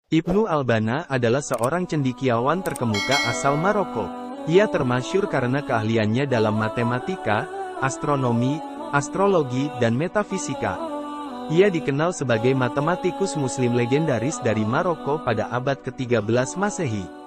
Ibnu Albana adalah seorang cendekiawan terkemuka asal Maroko. Ia termasyhur karena keahliannya dalam matematika, astronomi, astrologi, dan metafisika. Ia dikenal sebagai matematikus muslim legendaris dari Maroko pada abad ke-13 Masehi.